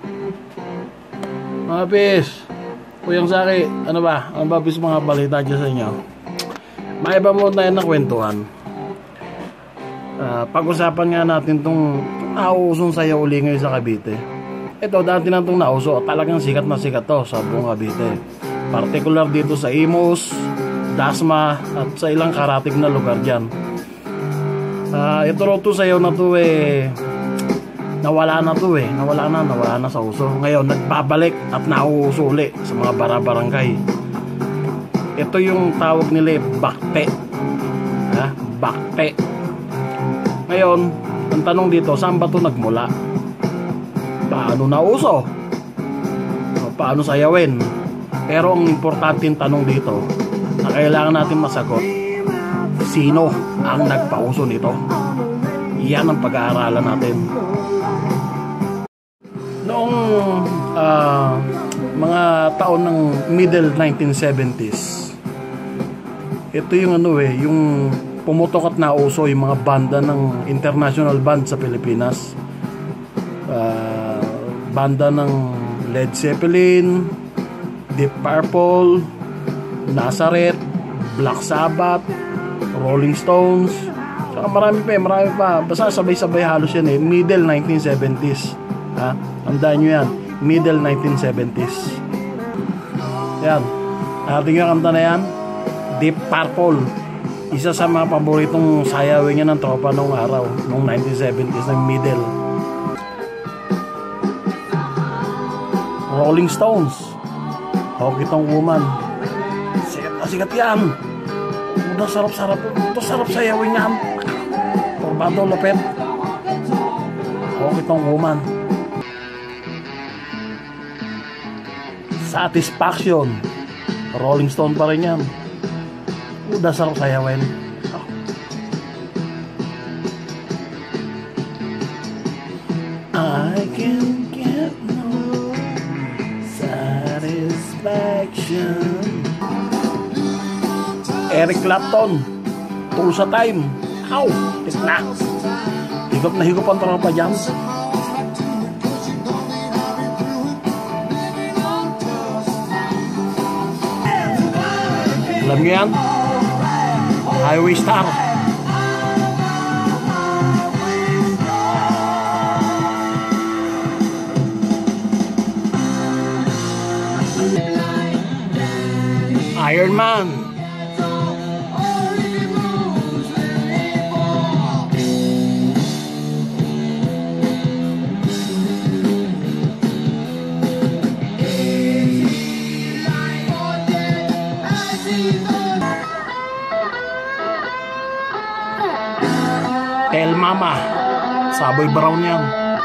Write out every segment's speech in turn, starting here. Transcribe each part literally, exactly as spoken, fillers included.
Mga pis, Kuyang Saki, ano ba? Ano ba pis mga balita dyan sa inyo? May iba mo tayo na kwentuhan. Uh, pag-usapan nga natin itong nauusong sayaw uli ngayon sa Cavite. Ito, dati na itong nauso, talagang sikat na sikat to sa buong Cavite. Particular dito sa Imus, Dasma, at sa ilang karatig na lugar dyan. Uh, ito ro to sayaw na to eh, nawala na to eh, nawala na, nawala na sa uso. Ngayon, nagbabalik at nauuso uli sa mga bara-barangay. Ito yung tawag nila eh, bakte. Ha? Bakte. Ngayon, ang tanong dito, saan ba ito nagmula? Paano nauso? O, paano sayawin? Pero ang importanteng tanong dito na kailangan natin masagot, sino ang nagpauso nito? Yan ang pag-aaralan natin. Noong uh, mga taon ng middle nineteen seventies, ito yung ano eh, yung pumutok at nauso yung mga banda ng international band sa Pilipinas. Uh, banda ng Led Zeppelin, Deep Purple, Nazareth, Black Sabbath, Rolling Stones, saka marami pa eh, marami pa. Basta sabay-sabay halos yan eh. Middle nineteen seventies. Ha? Tandaan nyo yan. Middle nineteen seventies. Yan. Ating yung kanta na yan, Deep Purple. Isa sa mga paboritong sayawin niya ng tropa noong araw, noong nineteen seventies, ng middle. Rolling Stones, Honky Tonk Woman. Sikat na sikat yan. Udah sarap-sarap. Ito sarap sayawin yan. Corbado Lopet, Honky Tonk Woman. Satisfaction, Rolling Stone pa rin yan. Udah sarap sayawin. Oh. I can get no satisfaction. Eric Clapton, Tulsa Time. Ow! Tik na. Higop na higop ang tropa dyan. Alam nyo yan? Highway Star. Iron Man. El Mama, Saboy Brown yan.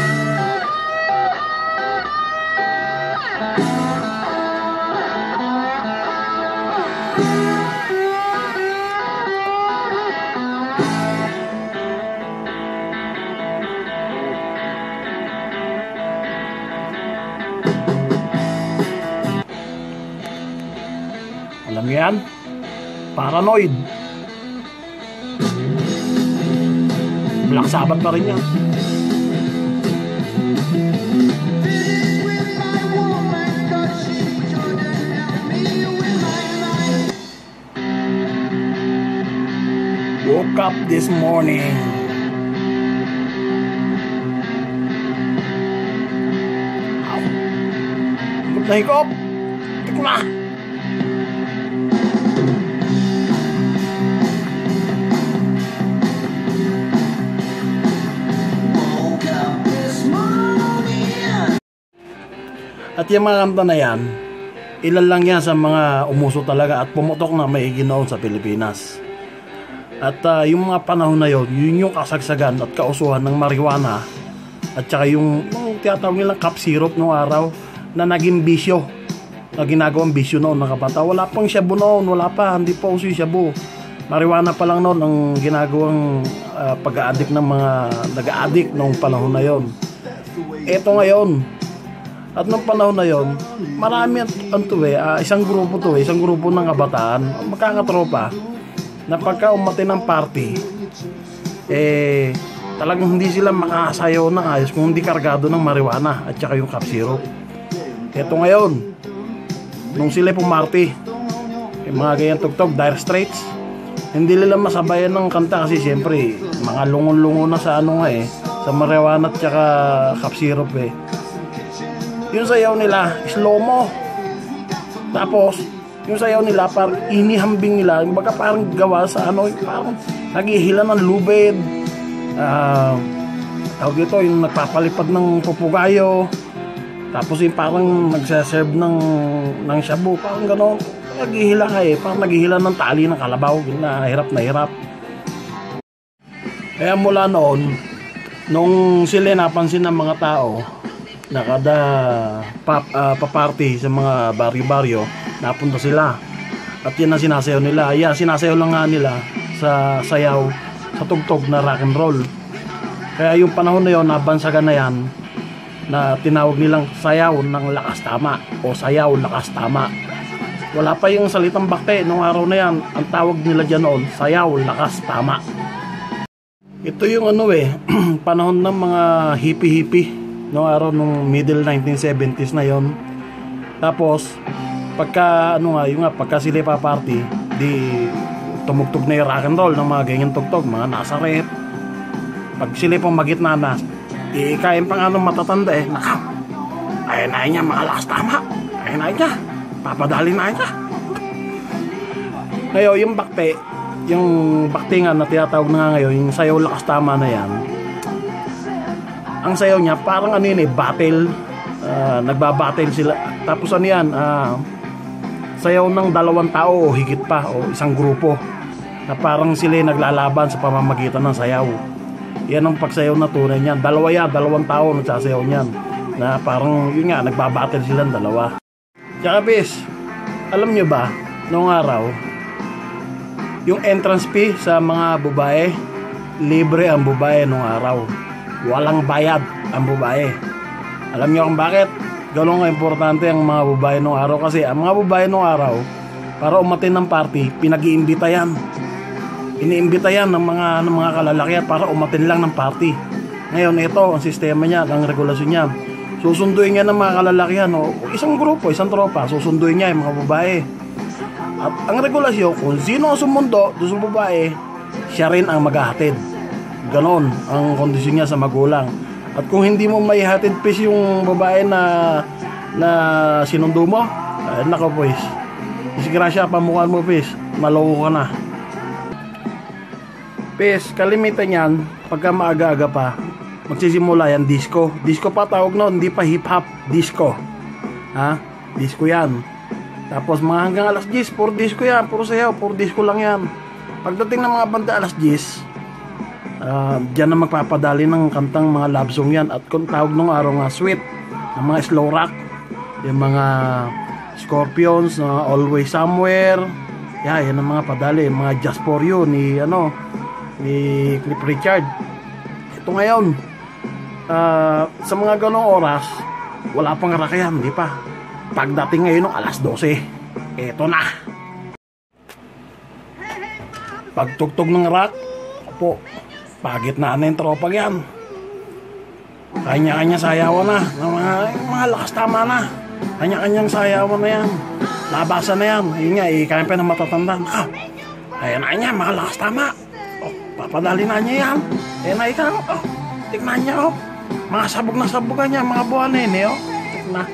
Alam mo yan? Paranoid. Black Sabbath pa rin yan. Woke up this morning. Ow. Higop na higop. Tik na. At yung mga kanta na yan, ilan lang yan sa mga umuso talaga at pumutok na maigi noon sa Pilipinas. At uh, yung mga panahon na yun, yun yung kasagsagan at kausuhan ng marijuana at saka yung, yung tiyatawag nilang cup syrup noong araw na naging bisyo, na ginagawang bisyo noon ng kabata. Wala pang shabu noon, wala pa, hindi pa uso yung shabu. Marijuana pa lang noon ang ginagawang uh, pag-a-addict ng mga nag-a-addict noong panahon na yon. Eto ngayon, at nung panahon na yon, marami ang to eh, uh, isang grupo to eh, isang grupo ng kabataan, magkakatropa, na pagka umati ng party, eh, talagang hindi sila makasayaw ng ayos kung hindi kargado ng marijuana at saka yung cough syrup. Ito ngayon, nung sila pumarty, yung mga ganyan tugtog, Dire Straits, hindi nila masabayan ng kanta kasi siyempre mga lungon-lungo na sa ano nga eh, sa marijuana at saka cough syrup eh. Yung sayaw nila, slow-mo. Tapos yung sayaw nila parang inihambing nila, baga parang gawa sa ano, parang naghihila ng lubid. Ah, uh, tawag dito, yung nagpapalipad ng pupugayo. Tapos yung parang nagsaserve ng ng shabu, parang gano'n. Naghihila ka eh, parang naghihila ng tali ng kalabaw, na hirap na hirap. Kaya mula noon, nung sila napansin ng mga tao na kada pap, uh, paparty sa mga baryo-baryo, napunta sila. At yan ang sinasayaw nila. Yeah, sinasayaw lang nga nila sa sayaw, sa tugtog na rock and roll. Kaya yung panahon na yun, nabansagan na yan, na tinawag nilang sayaw ng lakas tama o sayaw lakas tama. Wala pa yung salitang bakte nung araw na yan. Ang tawag nila dyan noon, sayaw lakas tama. Ito yung ano eh, panahon ng mga hippie-hippie nung araw nung middle nineteen seventies na yon. Tapos pagka ano nga, yung nga, pagka sila pa-party, di tumugtog na yung rock and roll ng mga ganyan tugtog, mga Nazareth. Pag sila pang magitna na, ikain pa nga nung matatanda eh, naka, ayun na niya, mga lakas tama, ayun na niya, papadali na niya. Ngayon, yung bakte, yung bakte nga na tinatawag na nga ngayon, yung sayaw lakas tama na yan, ang sayaw niya, parang ano yun eh, battle, uh, nagbabattle sila, tapos ano yan, uh, sayaw ng dalawang tao o higit pa, o isang grupo, na parang sila naglalaban sa pamamagitan ng sayaw. Yan ang pagsayaw na tunay niyan. Dalawa yan, dalawang tao nagsasayaw niyan. Na parang, yun nga, nagbabattle silang dalawa. Tsaka bis, alam nyo ba, noong araw, yung entrance fee sa mga babae, libre ang babae noong araw. Walang bayad ang babae. Alam nyo kung bakit? Ganun nga importante ang mga babae noong araw. Kasi ang mga babae noong araw, para umatin ng party, pinag-iimbita yan. Iniimbita yan ng mga, ng mga kalalakihan para umatin lang ng party. Ngayon, ito ang sistema niya, ang regulasyon niya. Susunduin niya ng mga kalalakihan, o isang grupo, isang tropa, susunduin niya yung mga babae. At ang regulasyon, kung sino ang sumundo doon sa babae, siya rin ang maghahatid. Ganon ang kondisyon niya sa magulang. At kung hindi mo may hatid pis yung babae na na sinundo mo, ay nako boys, disgrasya pamukhaan mo pis, maloko ka na. Pes, kalimitan yan, pagka maaga-aga pa, magsisimula yan, disco. Disco pa tawag no, hindi pa hip-hop, disco. Ha? Disco yan. Tapos mga hanggang alas diyes, puro disco yan, puro sayaw, puro disco lang yan. Pagdating ng mga banda alas diyes, uh, dyan na magpapadali ng kantang mga love song yan. At kung tawag nung araw nga, sweet, ng mga slow rock, yung mga Scorpions, uh, Always Somewhere, yeah, yan ang mga padali, mga Just For You, ni ano, ni Cliff Richard. Ito ngayon, uh, sa mga ganong oras, wala pang rakayan, di pa. Pagdating ngayon ng alas dose, eto na. Pagtugtog ng rock, po, pagit na na yung tropa yan. Kanya-kanya sayawan na, mga, mga lakas tama na. Kanya-kanyang sayawan na yan. Labasan na yan. Yun nga, ikain pa ng matatanda. Ah, ayan na niya, mga lakas tama. Papadali na niya yan. Eh na ikaw, oh, tignan niya, oh. Mga sabog na sabogan niya, mga buwanin, eh, oh. Tignan.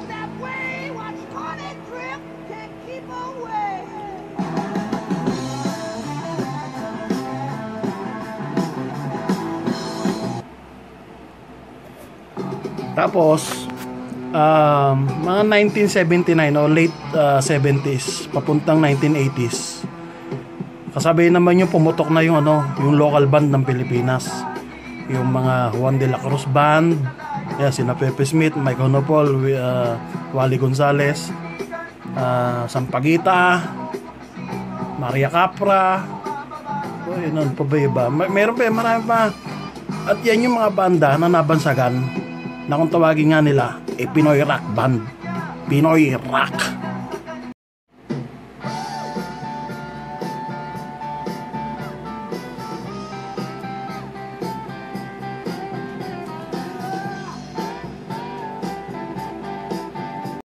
Tapos, um, mga nineteen seventy-nine o late uh, seventies, papuntang nineteen eighties. Kasabay naman yung pumutok na yung ano, yung local band ng Pilipinas. Yung mga Juan de la Cruz Band, yeah, sina Pepe Smith, Mike Honopol, uh, Wally Gonzales, uh, Sampaguita, Maria Capra, oh, yun, ano pa ba iba? May, meron pa, marami pa. At yan yung mga banda na nabansagan, na kung tawagin nga nila, eh, Pinoy Rock Band. Pinoy Rock.